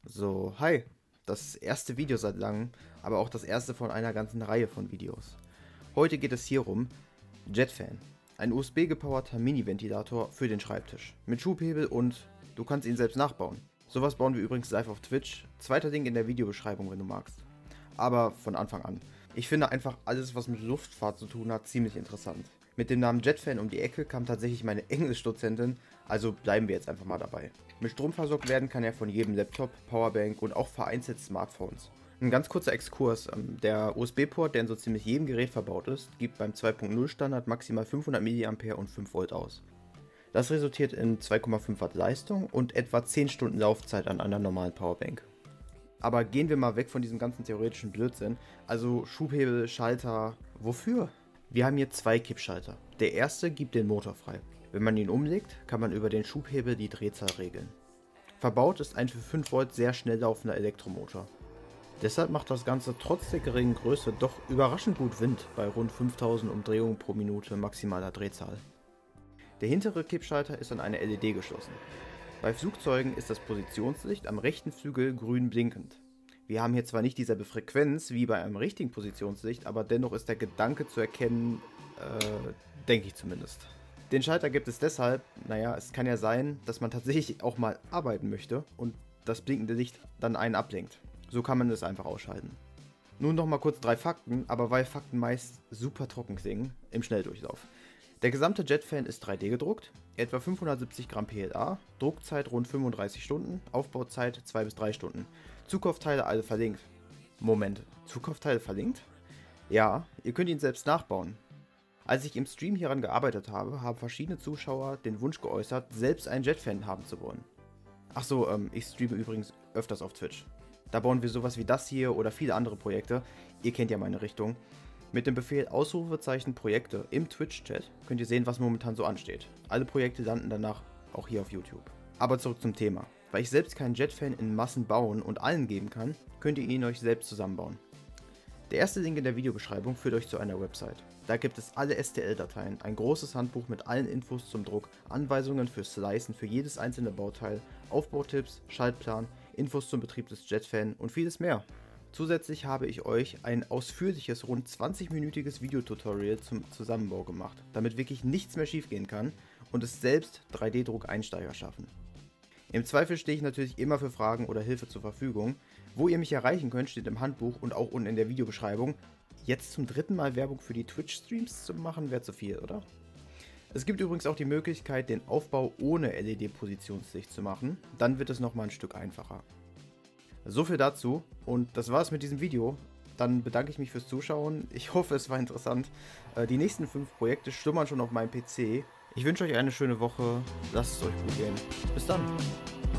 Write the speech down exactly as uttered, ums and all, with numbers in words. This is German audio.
So, hi. Das erste Video seit langem, aber auch das erste von einer ganzen Reihe von Videos. Heute geht es hier um Jetfan, ein U S B-gepowerter Mini-Ventilator für den Schreibtisch. Mit Schubhebel und du kannst ihn selbst nachbauen. Sowas bauen wir übrigens live auf Twitch. Zweiter Link in der Videobeschreibung, wenn du magst. Aber von Anfang an. Ich finde einfach alles, was mit Luftfahrt zu tun hat, ziemlich interessant. Mit dem Namen Jetfan um die Ecke kam tatsächlich meine Englischdozentin, also bleiben wir jetzt einfach mal dabei. Mit Strom versorgt werden kann er von jedem Laptop, Powerbank und auch vereinzelt Smartphones. Ein ganz kurzer Exkurs, der U S B-Port, der in so ziemlich jedem Gerät verbaut ist, gibt beim zwei Punkt null Standard maximal fünfhundert Milliampere und fünf Volt aus. Das resultiert in zwei Komma fünf Watt Leistung und etwa zehn Stunden Laufzeit an einer normalen Powerbank. Aber gehen wir mal weg von diesem ganzen theoretischen Blödsinn, also Schubhebel, Schalter, wofür? Wir haben hier zwei Kippschalter. Der erste gibt den Motor frei. Wenn man ihn umlegt, kann man über den Schubhebel die Drehzahl regeln. Verbaut ist ein für fünf Volt sehr schnell laufender Elektromotor. Deshalb macht das Ganze trotz der geringen Größe doch überraschend gut Wind bei rund fünftausend Umdrehungen pro Minute maximaler Drehzahl. Der hintere Kippschalter ist an eine L E D geschlossen. Bei Flugzeugen ist das Positionslicht am rechten Flügel grün blinkend. Wir haben hier zwar nicht dieselbe Frequenz wie bei einem richtigen Positionslicht, aber dennoch ist der Gedanke zu erkennen, äh, denke ich zumindest. Den Schalter gibt es deshalb, naja, es kann ja sein, dass man tatsächlich auch mal arbeiten möchte und das blinkende Licht dann einen ablenkt. So kann man es einfach ausschalten. Nun noch mal kurz drei Fakten, aber weil Fakten meist super trocken klingen, im Schnelldurchlauf. Der gesamte Jetfan ist drei D gedruckt, etwa fünfhundertsiebzig Gramm P L A, Druckzeit rund fünfunddreißig Stunden, Aufbauzeit zwei bis drei Stunden. Zukaufteile alle verlinkt. Moment, Zukaufteile verlinkt? Ja, ihr könnt ihn selbst nachbauen. Als ich im Stream hieran gearbeitet habe, haben verschiedene Zuschauer den Wunsch geäußert, selbst einen Jetfan haben zu wollen. Achso, ähm, ich streame übrigens öfters auf Twitch. Da bauen wir sowas wie das hier oder viele andere Projekte. Ihr kennt ja meine Richtung. Mit dem Befehl Ausrufezeichen Projekte im Twitch-Chat könnt ihr sehen, was momentan so ansteht. Alle Projekte landen danach auch hier auf YouTube. Aber zurück zum Thema. Weil ich selbst keinen Jetfan in Massen bauen und allen geben kann, könnt ihr ihn euch selbst zusammenbauen. Der erste Link in der Videobeschreibung führt euch zu einer Website. Da gibt es alle S T L-Dateien, ein großes Handbuch mit allen Infos zum Druck, Anweisungen für Slicen für jedes einzelne Bauteil, Aufbautipps, Schaltplan, Infos zum Betrieb des Jetfan und vieles mehr. Zusätzlich habe ich euch ein ausführliches, rund zwanzig-minütiges Videotutorial zum Zusammenbau gemacht, damit wirklich nichts mehr schiefgehen kann und es selbst drei D-Druck-Einsteiger schaffen. Im Zweifel stehe ich natürlich immer für Fragen oder Hilfe zur Verfügung. Wo ihr mich erreichen könnt, steht im Handbuch und auch unten in der Videobeschreibung. Jetzt zum dritten Mal Werbung für die Twitch-Streams zu machen, wäre zu viel, oder? Es gibt übrigens auch die Möglichkeit, den Aufbau ohne L E D-Positionslicht zu machen. Dann wird es nochmal ein Stück einfacher. So viel dazu und das war's mit diesem Video. Dann bedanke ich mich fürs Zuschauen. Ich hoffe, es war interessant. Die nächsten fünf Projekte schlummern schon auf meinem P C. Ich wünsche euch eine schöne Woche. Lasst es euch gut gehen. Bis dann.